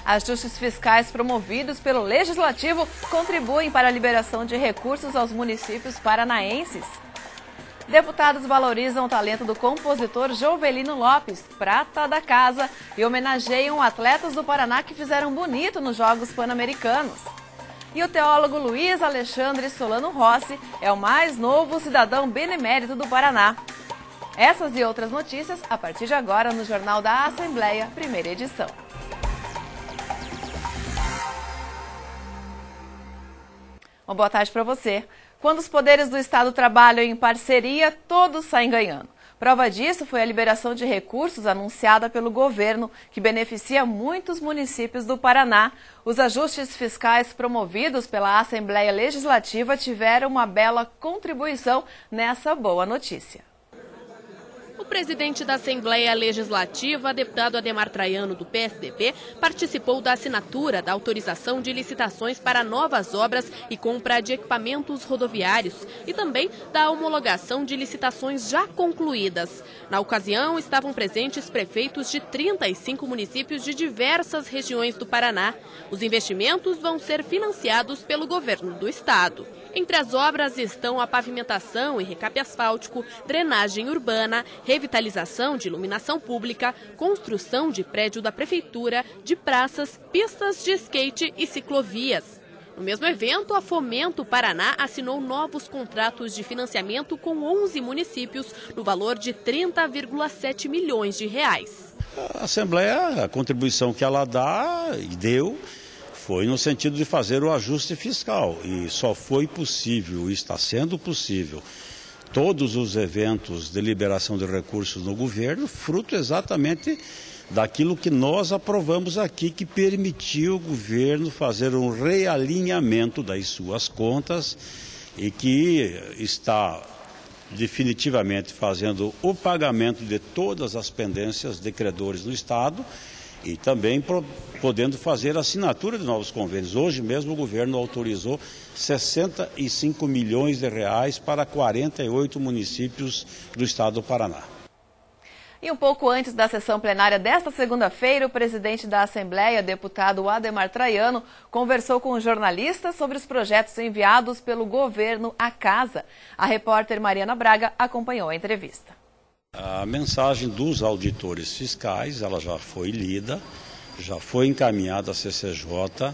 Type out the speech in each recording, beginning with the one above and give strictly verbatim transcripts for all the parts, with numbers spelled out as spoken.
Ajustes fiscais promovidos pelo Legislativo contribuem para a liberação de recursos aos municípios paranaenses. Deputados valorizam o talento do compositor Jovelino Lopes, prata da casa, e homenageiam atletas do Paraná que fizeram bonito nos Jogos Pan-Americanos. E o teólogo Luiz Alexandre Solano Rossi é o mais novo cidadão benemérito do Paraná. Essas e outras notícias a partir de agora no Jornal da Assembleia, primeira edição. Uma boa tarde para você. Quando os poderes do Estado trabalham em parceria, todos saem ganhando. Prova disso foi a liberação de recursos anunciada pelo governo, que beneficia muitos municípios do Paraná. Os ajustes fiscais promovidos pela Assembleia Legislativa tiveram uma bela contribuição nessa boa notícia. O presidente da Assembleia Legislativa, deputado Ademar Traiano, do P S D B, participou da assinatura da autorização de licitações para novas obras e compra de equipamentos rodoviários e também da homologação de licitações já concluídas. Na ocasião, estavam presentes prefeitos de trinta e cinco municípios de diversas regiões do Paraná. Os investimentos vão ser financiados pelo governo do estado. Entre as obras estão a pavimentação e recape asfáltico, drenagem urbana, revitalização de iluminação pública, construção de prédio da prefeitura, de praças, pistas de skate e ciclovias. No mesmo evento, a Fomento Paraná assinou novos contratos de financiamento com onze municípios, no valor de trinta vírgula sete milhões de reais. A Assembleia, a contribuição que ela dá e deu, foi no sentido de fazer o ajuste fiscal, e só foi possível, está sendo possível, todos os eventos de liberação de recursos no governo, fruto exatamente daquilo que nós aprovamos aqui, que permitiu o governo fazer um realinhamento das suas contas e que está definitivamente fazendo o pagamento de todas as pendências de credores no Estado, e também podendo fazer a assinatura de novos convênios. Hoje mesmo o governo autorizou sessenta e cinco milhões de reais para quarenta e oito municípios do estado do Paraná. E um pouco antes da sessão plenária desta segunda-feira, o presidente da Assembleia, deputado Ademar Traiano, conversou com jornalistas sobre os projetos enviados pelo governo à casa. A repórter Mariana Braga acompanhou a entrevista. A mensagem dos auditores fiscais, ela já foi lida, já foi encaminhada à C C J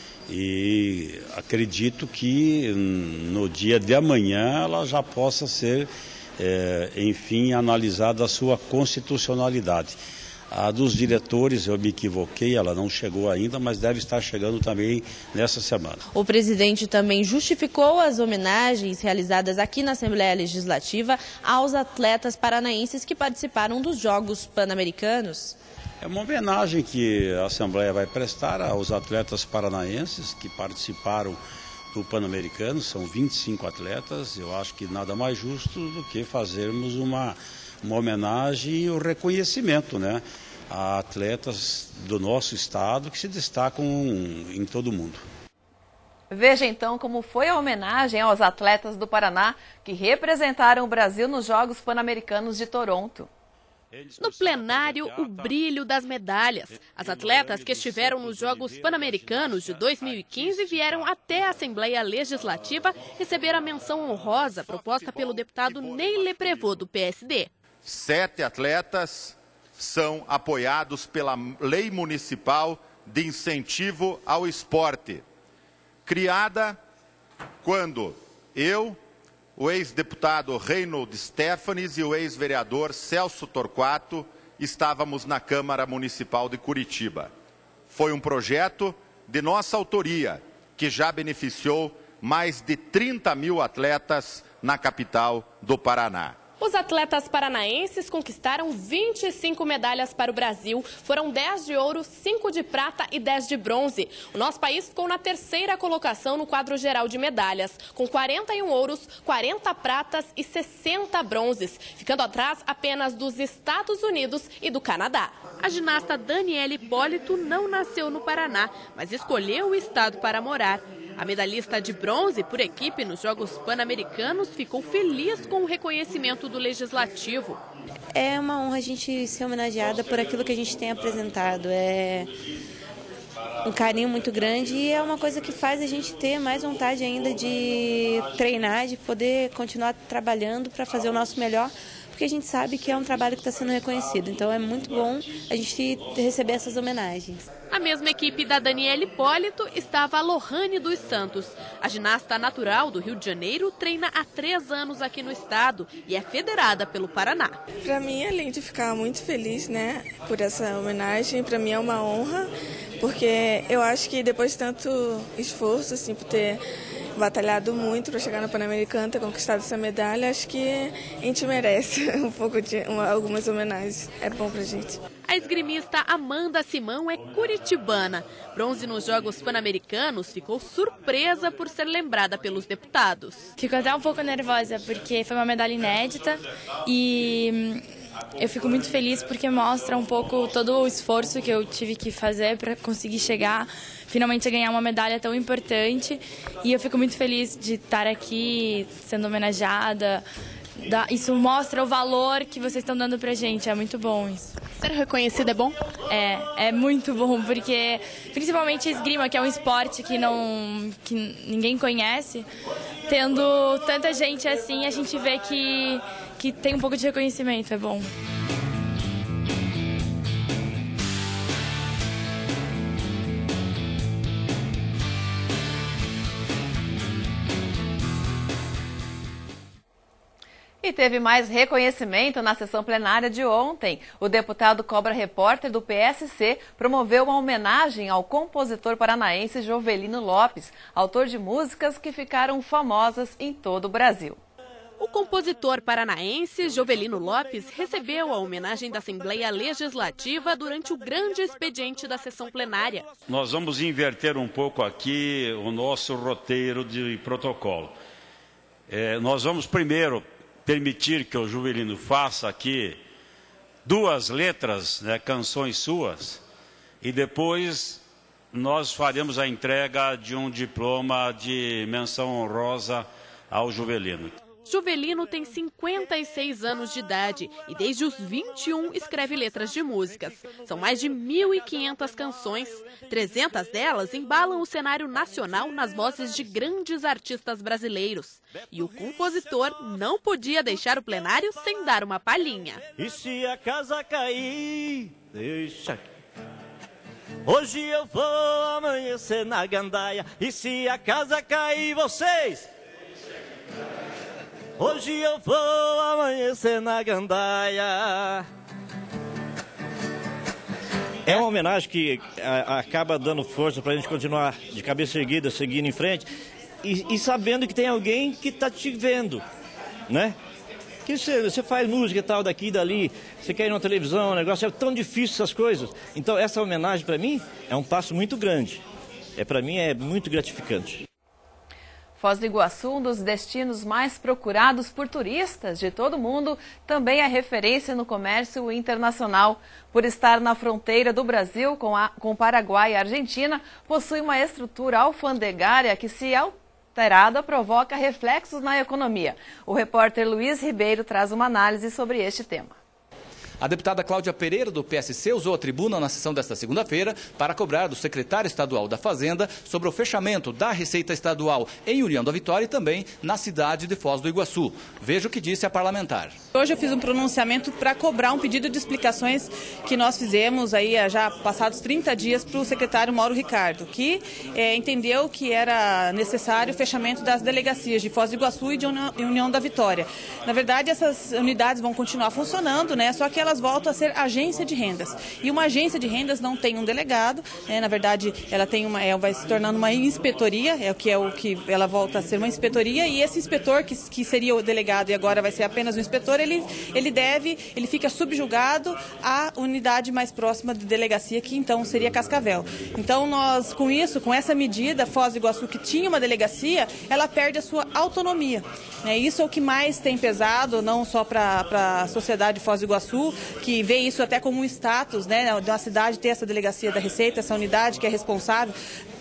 e acredito que no dia de amanhã ela já possa ser, é, enfim, analisada a sua constitucionalidade. A dos diretores, eu me equivoquei, ela não chegou ainda, mas deve estar chegando também nessa semana. O presidente também justificou as homenagens realizadas aqui na Assembleia Legislativa aos atletas paranaenses que participaram dos Jogos Pan-Americanos. É uma homenagem que a Assembleia vai prestar aos atletas paranaenses que participaram do Pan-Americano, são vinte e cinco atletas. Eu acho que nada mais justo do que fazermos uma, uma homenagem e o reconhecimento, né, a atletas do nosso estado que se destacam em todo o mundo. Veja então como foi a homenagem aos atletas do Paraná que representaram o Brasil nos Jogos Pan-Americanos de Toronto. No plenário, o brilho das medalhas. As atletas que estiveram nos Jogos Pan-Americanos de dois mil e quinze vieram até a Assembleia Legislativa receber a menção honrosa proposta pelo deputado Ney Leprevô, do P S D. Sete atletas são apoiados pela Lei Municipal de Incentivo ao Esporte, criada quando eu, o ex-deputado Reynold Stefanes e o ex-vereador Celso Torquato estávamos na Câmara Municipal de Curitiba. Foi um projeto de nossa autoria, que já beneficiou mais de trinta mil atletas na capital do Paraná. Os atletas paranaenses conquistaram vinte e cinco medalhas para o Brasil. Foram dez de ouro, cinco de prata e dez de bronze. O nosso país ficou na terceira colocação no quadro geral de medalhas, com quarenta e um ouros, quarenta pratas e sessenta bronzes, ficando atrás apenas dos Estados Unidos e do Canadá. A ginasta Daniela Hipólito não nasceu no Paraná, mas escolheu o estado para morar. A medalhista de bronze por equipe nos Jogos Pan-Americanos ficou feliz com o reconhecimento do Legislativo. É uma honra a gente ser homenageada por aquilo que a gente tem apresentado. É, um carinho muito grande e é uma coisa que faz a gente ter mais vontade ainda de treinar, de poder continuar trabalhando para fazer o nosso melhor, porque a gente sabe que é um trabalho que está sendo reconhecido. Então é muito bom a gente receber essas homenagens. A mesma equipe da Daniela Hipólito estava a Lohane dos Santos. A ginasta natural do Rio de Janeiro treina há três anos aqui no estado e é federada pelo Paraná. Para mim, além de ficar muito feliz, né, por essa homenagem, para mim é uma honra, porque eu acho que depois de tanto esforço, assim, por ter batalhado muito para chegar no Pan-Americano, ter conquistado essa medalha, acho que a gente merece um pouco de uma, algumas homenagens. É bom pra gente. A esgrimista Amanda Simão é curitibana. Bronze nos Jogos Pan-Americanos, ficou surpresa por ser lembrada pelos deputados. Fico até um pouco nervosa porque foi uma medalha inédita e eu fico muito feliz porque mostra um pouco todo o esforço que eu tive que fazer para conseguir chegar finalmente a ganhar uma medalha tão importante. E eu fico muito feliz de estar aqui sendo homenageada. Isso mostra o valor que vocês estão dando pra gente, é muito bom isso. Ser reconhecida é bom? É, é muito bom, porque principalmente a esgrima, que é um esporte que, não, que ninguém conhece, tendo tanta gente assim, a gente vê que, que tem um pouco de reconhecimento, é bom. E teve mais reconhecimento na sessão plenária de ontem. O deputado Cobra Repórter do P S C promoveu uma homenagem ao compositor paranaense Jovelino Lopes, autor de músicas que ficaram famosas em todo o Brasil. O compositor paranaense Jovelino Lopes recebeu a homenagem da Assembleia Legislativa durante o grande expediente da sessão plenária. Nós vamos inverter um pouco aqui o nosso roteiro de protocolo. É, nós vamos primeiro permitir que o Jovelino faça aqui duas letras, né, canções suas, e depois nós faremos a entrega de um diploma de menção honrosa ao Jovelino. Jovelino tem cinquenta e seis anos de idade e desde os vinte e um escreve letras de músicas. São mais de mil e quinhentas canções. trezentas delas embalam o cenário nacional nas vozes de grandes artistas brasileiros. E o compositor não podia deixar o plenário sem dar uma palhinha. E se a casa cair, deixa aqui. Hoje eu vou amanhecer na gandaia. E se a casa cair, vocês... Hoje eu vou amanhecer na gandaia. É uma homenagem que a, acaba dando força para a gente continuar de cabeça erguida, seguindo em frente. E, e sabendo que tem alguém que está te vendo, né? Que você, você faz música e tal, daqui e dali, você quer ir na televisão, o negócio é tão difícil essas coisas. Então essa homenagem para mim é um passo muito grande. É, para mim é muito gratificante. Foz do Iguaçu, um dos destinos mais procurados por turistas de todo o mundo, também é referência no comércio internacional. Por estar na fronteira do Brasil com, a, com o Paraguai e a Argentina, possui uma estrutura alfandegária que, se alterada, provoca reflexos na economia. O repórter Luiz Ribeiro traz uma análise sobre este tema. A deputada Cláudia Pereira, do P S C, usou a tribuna na sessão desta segunda-feira para cobrar do secretário estadual da Fazenda sobre o fechamento da Receita Estadual em União da Vitória e também na cidade de Foz do Iguaçu. Veja o que disse a parlamentar. Hoje eu fiz um pronunciamento para cobrar um pedido de explicações que nós fizemos aí já passados trinta dias para o secretário Mauro Ricardo, que é, entendeu que era necessário o fechamento das delegacias de Foz do Iguaçu e de União da Vitória. Na verdade, essas unidades vão continuar funcionando, né? Só que elas voltam a ser agência de rendas. E uma agência de rendas não tem um delegado, né? Na verdade, ela tem uma, ela vai se tornando uma inspetoria, é o que é o que ela volta a ser uma inspetoria, e esse inspetor, que, que seria o delegado e agora vai ser apenas o inspetor, ele, ele deve, ele fica subjugado à unidade mais próxima de delegacia, que então seria Cascavel. Então nós, com isso, com essa medida, Foz do Iguaçu, que tinha uma delegacia, ela perde a sua autonomia. Né? Isso é o que mais tem pesado, não só para a sociedade de Foz do Iguaçu, que vê isso até como um status, né, da cidade ter essa delegacia da Receita, essa unidade que é responsável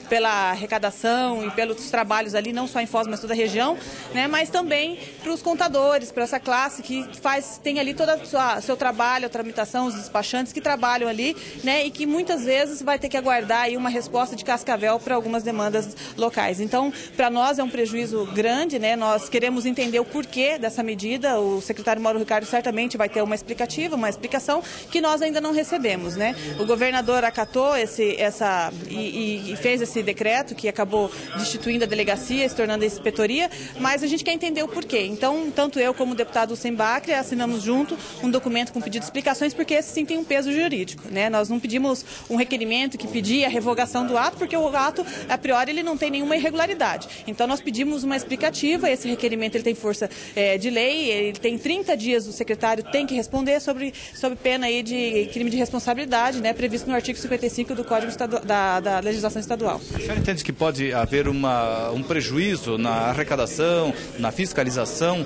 pela arrecadação e pelos trabalhos ali, não só em Foz, mas toda a região, né, mas também para os contadores, para essa classe que faz, tem ali todo o seu trabalho, a tramitação, os despachantes que trabalham ali, né, e que muitas vezes vai ter que aguardar aí uma resposta de Cascavel para algumas demandas locais. Então, para nós é um prejuízo grande, né, nós queremos entender o porquê dessa medida, o secretário Mauro Ricardo certamente vai ter uma explicativa, uma explicação que nós ainda não recebemos, né. O governador acatou esse, essa, e, e fez esse decreto que acabou destituindo a delegacia, se tornando a inspetoria, mas a gente quer entender o porquê. Então, tanto eu como o deputado Sembacre assinamos junto um documento com pedido de explicações, porque esse sim tem um peso jurídico, né? Nós não pedimos um requerimento que pedia a revogação do ato, porque o ato, a priori, ele não tem nenhuma irregularidade. Então, nós pedimos uma explicativa, esse requerimento ele tem força é, de lei, ele tem trinta dias, o secretário tem que responder sobre, sobre pena aí de crime de responsabilidade, né, previsto no artigo cinquenta e cinco do Código Estadual, da, da legislação estadual. A senhora entende que pode haver uma, um prejuízo na arrecadação, na fiscalização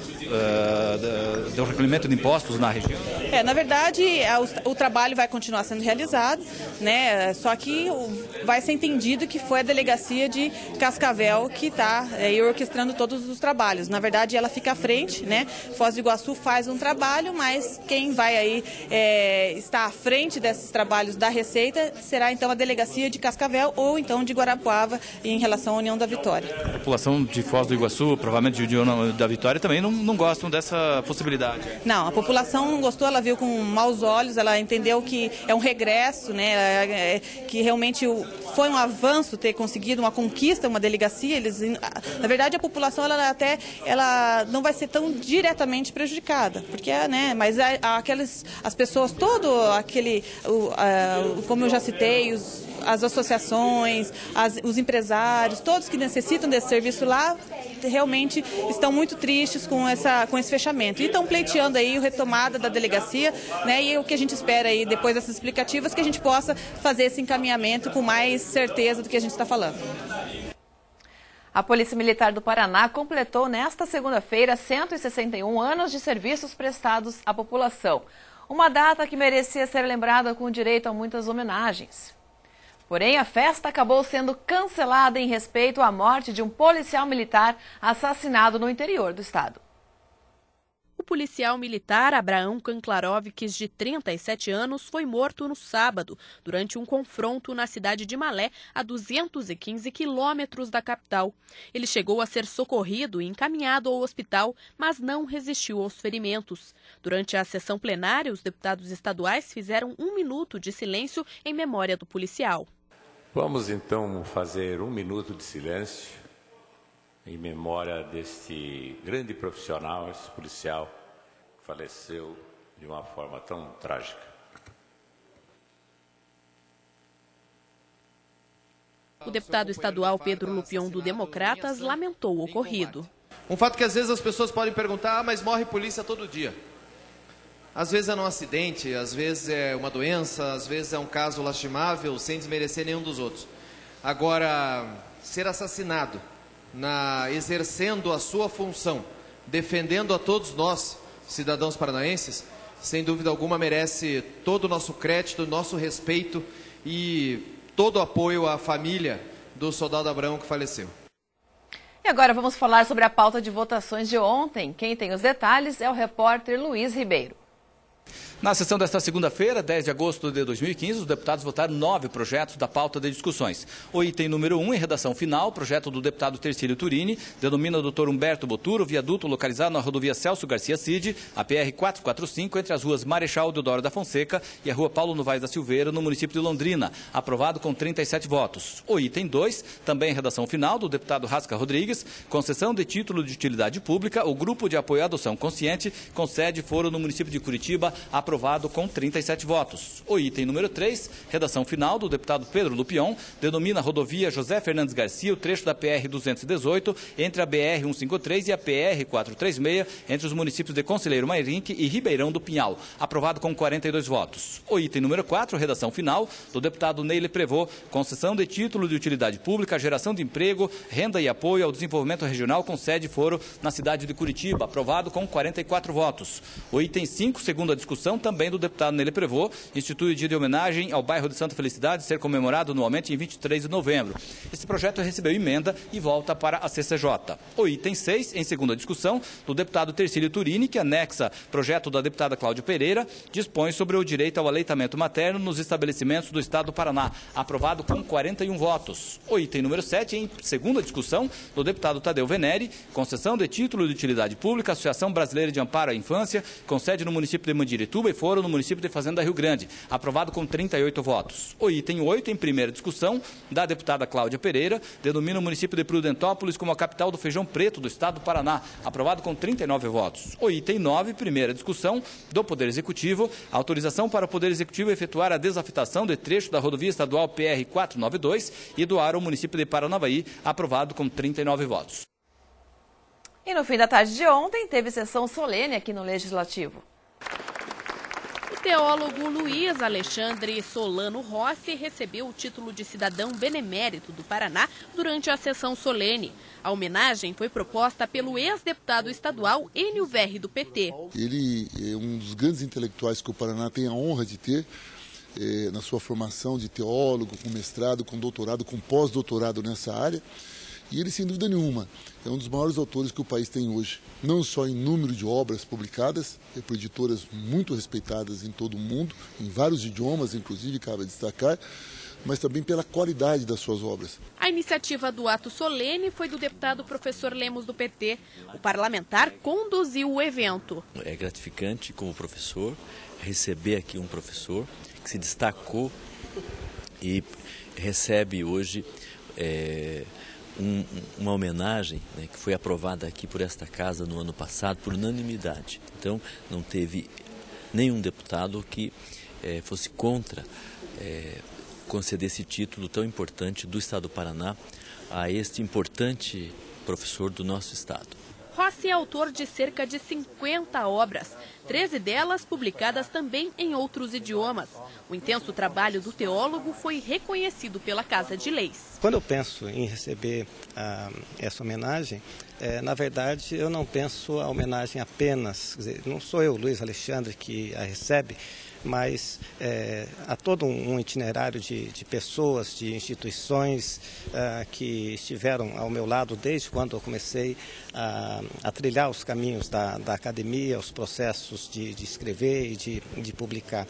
uh, do recolhimento de impostos na região? É, na verdade, o, o trabalho vai continuar sendo realizado, né, só que vai ser entendido que foi a delegacia de Cascavel que está é, orquestrando todos os trabalhos. Na verdade, ela fica à frente, né, Foz do Iguaçu faz um trabalho, mas quem vai aí é, estar à frente desses trabalhos da Receita será então a delegacia de Cascavel ou então de Guarapuava em relação à União da Vitória. A população de Foz do Iguaçu, provavelmente de União da Vitória, também não, não gostam dessa possibilidade. Não, a população não gostou, ela viu com maus olhos, ela entendeu que é um regresso, né, que realmente foi um avanço ter conseguido uma conquista, uma delegacia. Eles, na verdade, a população ela até ela não vai ser tão diretamente prejudicada, porque, né, mas aquelas as pessoas, todo aquele, o, a, como eu já citei, os, as associações, as, os empresários, todos que necessitam desse serviço lá, realmente estão muito tristes com, essa, com esse fechamento. E estão pleiteando aí a retomada da delegacia, né, e o que a gente espera aí, depois dessas explicativas, que a gente possa fazer esse encaminhamento com mais certeza do que a gente está falando. A Polícia Militar do Paraná completou nesta segunda-feira cento e sessenta e um anos de serviços prestados à população. Uma data que merecia ser lembrada com direito a muitas homenagens. Porém, a festa acabou sendo cancelada em respeito à morte de um policial militar assassinado no interior do estado. O policial militar Abraão Kanklarovics, de trinta e sete anos, foi morto no sábado, durante um confronto na cidade de Malé, a duzentos e quinze quilômetros da capital. Ele chegou a ser socorrido e encaminhado ao hospital, mas não resistiu aos ferimentos. Durante a sessão plenária, os deputados estaduais fizeram um minuto de silêncio em memória do policial. Vamos então fazer um minuto de silêncio em memória deste grande profissional, esse policial que faleceu de uma forma tão trágica. O deputado estadual Pedro Lupion, do Democratas, lamentou o ocorrido. Um fato que às vezes as pessoas podem perguntar, ah, mas morre polícia todo dia. Às vezes é um acidente, às vezes é uma doença, às vezes é um caso lastimável, sem desmerecer nenhum dos outros. Agora, ser assassinado, na, exercendo a sua função, defendendo a todos nós, cidadãos paranaenses, sem dúvida alguma merece todo o nosso crédito, nosso respeito e todo o apoio à família do soldado Abraão que faleceu. E agora vamos falar sobre a pauta de votações de ontem. Quem tem os detalhes é o repórter Luiz Ribeiro. Na sessão desta segunda-feira, dez de agosto de dois mil e quinze, os deputados votaram nove projetos da pauta de discussões. O item número um, em redação final, projeto do deputado Tercílio Turini, denomina o doutor Humberto Boturo, viaduto localizado na rodovia Celso Garcia Cid, a P R quatrocentos e quarenta e cinco, entre as ruas Marechal Deodoro da Fonseca e a rua Paulo Novaes da Silveira, no município de Londrina, aprovado com trinta e sete votos. O item dois, também em redação final, do deputado Rasca Rodrigues, concessão de título de utilidade pública, o Grupo de Apoio à Adoção Consciente concede foro no município de Curitiba, aprovado com trinta e sete votos. O item número três, redação final do deputado Pedro Lupion, denomina a rodovia José Fernandes Garcia, o trecho da P R duzentos e dezoito, entre a B R cento e cinquenta e três e a P R quatrocentos e trinta e seis, entre os municípios de Conselheiro Mairinque e Ribeirão do Pinhal, aprovado com quarenta e dois votos. O item número quatro, redação final do deputado Neile Prevô, concessão de título de utilidade pública, geração de emprego, renda e apoio ao desenvolvimento regional com sede e foro na cidade de Curitiba, aprovado com quarenta e quatro votos. O item cinco, segundo a discussão, discussão também do deputado Nele Prevot, institui o dia de homenagem ao bairro de Santa Felicidade, ser comemorado anualmente em vinte e três de novembro. Esse projeto recebeu emenda e volta para a C C J. O item seis, em segunda discussão, do deputado Tercílio Turini, que anexa projeto da deputada Cláudia Pereira, dispõe sobre o direito ao aleitamento materno nos estabelecimentos do Estado do Paraná, aprovado com quarenta e um votos. O item número sete, em segunda discussão, do deputado Tadeu Venere, concessão de título de utilidade pública, Associação Brasileira de Amparo à Infância, com sede no município de Mandirituba e foro no município de Fazenda Rio Grande, aprovado com trinta e oito votos. O item oito, em primeira discussão, da deputada Cláudia Pereira, denomina o município de Prudentópolis como a capital do feijão preto do Estado do Paraná, aprovado com trinta e nove votos. O item nove, primeira discussão, do Poder Executivo, autorização para o Poder Executivo efetuar a desafetação de trecho da rodovia estadual P R quatrocentos e noventa e dois e doar ao município de Paranavaí, aprovado com trinta e nove votos. E no fim da tarde de ontem, teve sessão solene aqui no Legislativo. O teólogo Luiz Alexandre Solano Rossi recebeu o título de cidadão benemérito do Paraná durante a sessão solene. A homenagem foi proposta pelo ex-deputado estadual Enio Verri, do P T. Ele é um dos grandes intelectuais que o Paraná tem a honra de ter, é, na sua formação de teólogo, com mestrado, com doutorado, com pós-doutorado nessa área. E ele, sem dúvida nenhuma, é um dos maiores autores que o país tem hoje, não só em número de obras publicadas, é por editoras muito respeitadas em todo o mundo, em vários idiomas, inclusive, cabe destacar, mas também pela qualidade das suas obras. A iniciativa do ato solene foi do deputado professor Lemos, do P T. O parlamentar conduziu o evento. É gratificante, como professor, receber aqui um professor que se destacou e recebe hoje é, um, uma homenagem, né, que foi aprovada aqui por esta casa no ano passado por unanimidade. Então, não teve nenhum deputado que é, fosse contra é, conceder esse título tão importante do Estado do Paraná a este importante professor do nosso Estado. Rossi é autor de cerca de cinquenta obras, treze delas publicadas também em outros idiomas. O intenso trabalho do teólogo foi reconhecido pela Casa de Leis. Quando eu penso em receber ah, essa homenagem, é, na verdade eu não penso a homenagem apenas, quer dizer, não sou eu, Luiz Alexandre, que a recebe, mas é, há todo um itinerário de, de pessoas, de instituições uh, que estiveram ao meu lado desde quando eu comecei a, a trilhar os caminhos da, da academia, os processos de, de escrever e de, de publicar.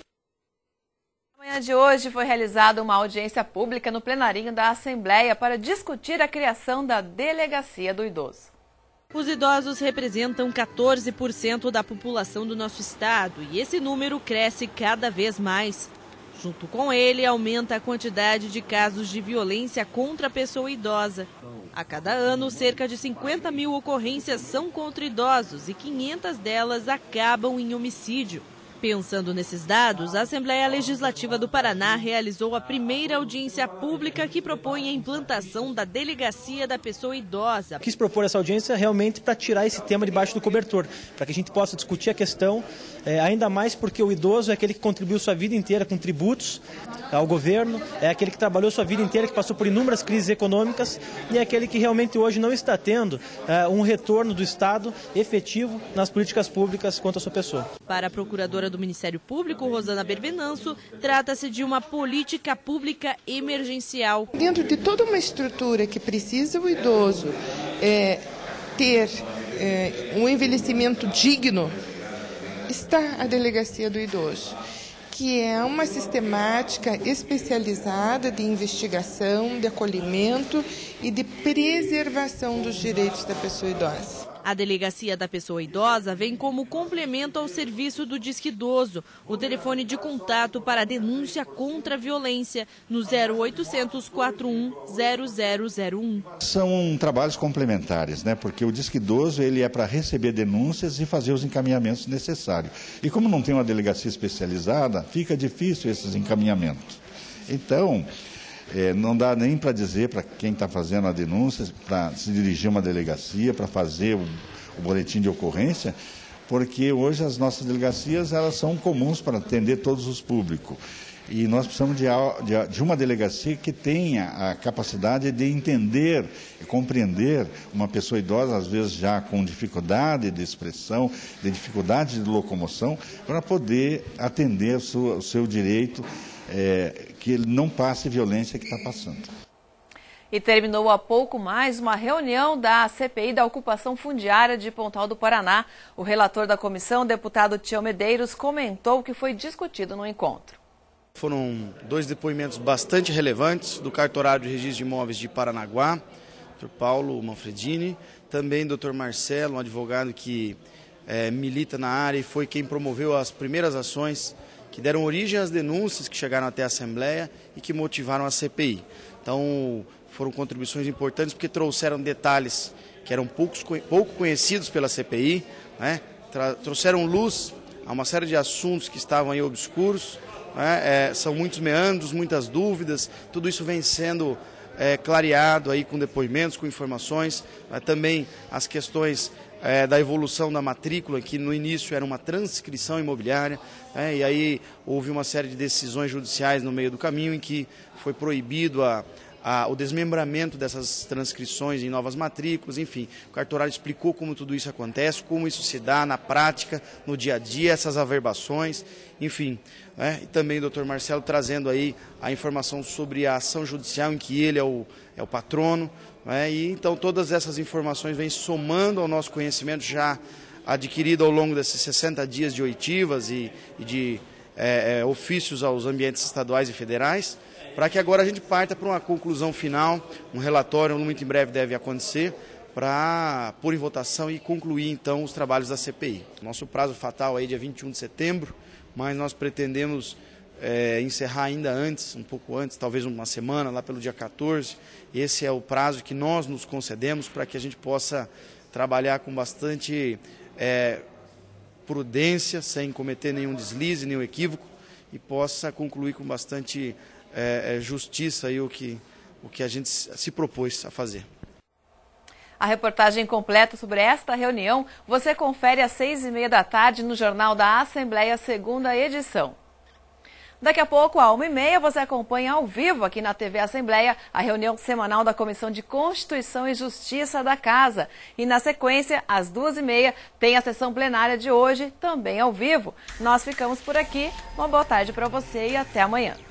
Na manhã de hoje foi realizada uma audiência pública no plenarinho da Assembleia para discutir a criação da Delegacia do Idoso. Os idosos representam quatorze por cento da população do nosso estado e esse número cresce cada vez mais. Junto com ele, aumenta a quantidade de casos de violência contra a pessoa idosa. A cada ano, cerca de cinquenta mil ocorrências são contra idosos e quinhentas delas acabam em homicídio. Pensando nesses dados, a Assembleia Legislativa do Paraná realizou a primeira audiência pública que propõe a implantação da Delegacia da Pessoa Idosa. Quis propor essa audiência realmente para tirar esse tema debaixo do cobertor, para que a gente possa discutir a questão, é, ainda mais porque o idoso é aquele que contribuiu sua vida inteira com tributos ao governo, é aquele que trabalhou sua vida inteira, que passou por inúmeras crises econômicas e é aquele que realmente hoje não está tendo é, um retorno do Estado efetivo nas políticas públicas quanto à sua pessoa. Para a procuradora do Ministério Público, Rosana Bervenanço, trata-se de uma política pública emergencial. Dentro de toda uma estrutura que precisa o idoso é, ter é, um envelhecimento digno, está a Delegacia do Idoso, que é uma sistemática especializada de investigação, de acolhimento e de preservação dos direitos da pessoa idosa. A Delegacia da Pessoa Idosa vem como complemento ao serviço do Disque Idoso, o telefone de contato para denúncia contra a violência, no zero oitocentos, quarenta e um, zero zero zero um. São trabalhos complementares, né? Porque o Disque Idoso ele é para receber denúncias e fazer os encaminhamentos necessários. E como não tem uma delegacia especializada, fica difícil esses encaminhamentos. Então, É, não dá nem para dizer para quem está fazendo a denúncia, para se dirigir a uma delegacia, para fazer o, o boletim de ocorrência, porque hoje as nossas delegacias elas são comuns para atender todos os públicos. E nós precisamos de, de, de uma delegacia que tenha a capacidade de entender e compreender uma pessoa idosa, às vezes já com dificuldade de expressão, de dificuldade de locomoção, para poder atender o seu, o seu direito, é, que ele não passe violência que está passando. E terminou há pouco mais uma reunião da C P I da ocupação fundiária de Pontal do Paraná. O relator da comissão, deputado Tião Medeiros, comentou o que foi discutido no encontro. Foram dois depoimentos bastante relevantes do cartorário de registro de imóveis de Paranaguá, doutor Paulo Manfredini, também doutor Marcelo, um advogado que é, milita na área e foi quem promoveu as primeiras ações que deram origem às denúncias que chegaram até a Assembleia e que motivaram a C P I. Então, foram contribuições importantes porque trouxeram detalhes que eram poucos, pouco conhecidos pela C P I, né? Trouxeram luz a uma série de assuntos que estavam aí obscuros. É, é, são muitos meandros, muitas dúvidas, tudo isso vem sendo é, clareado aí com depoimentos, com informações, mas também as questões é, da evolução da matrícula, que no início era uma transcrição imobiliária, é, e aí houve uma série de decisões judiciais no meio do caminho em que foi proibido a A, o desmembramento dessas transcrições em novas matrículas, enfim, o cartorário explicou como tudo isso acontece, como isso se dá na prática, no dia a dia, essas averbações, enfim, né? E também o doutor Marcelo trazendo aí a informação sobre a ação judicial em que ele é o, é o patrono, né? E então todas essas informações vêm somando ao nosso conhecimento já adquirido ao longo desses sessenta dias de oitivas e, e de é, é, ofícios aos ambientes estaduais e federais, para que agora a gente parta para uma conclusão final, um relatório muito em breve deve acontecer, para pôr em votação e concluir então os trabalhos da C P I. Nosso prazo fatal aí é dia vinte e um de setembro, mas nós pretendemos é, encerrar ainda antes, um pouco antes, talvez uma semana, lá pelo dia quatorze. Esse é o prazo que nós nos concedemos para que a gente possa trabalhar com bastante é, prudência, sem cometer nenhum deslize, nenhum equívoco, e possa concluir com bastante É, é justiça aí o que, o que a gente se propôs a fazer. A reportagem completa sobre esta reunião você confere às seis e meia da tarde no Jornal da Assembleia, segunda edição. Daqui a pouco, às uma e meia, você acompanha ao vivo aqui na T V Assembleia a reunião semanal da Comissão de Constituição e Justiça da Casa. E na sequência, às duas e meia, tem a sessão plenária de hoje, também ao vivo. Nós ficamos por aqui. Uma boa tarde para você e até amanhã.